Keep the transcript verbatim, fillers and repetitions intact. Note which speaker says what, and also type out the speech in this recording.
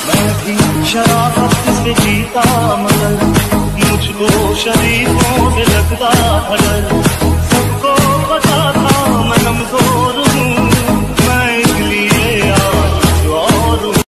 Speaker 1: मैं भी शरारत से जीता मगर मुझको शरीफों में लगता था डर।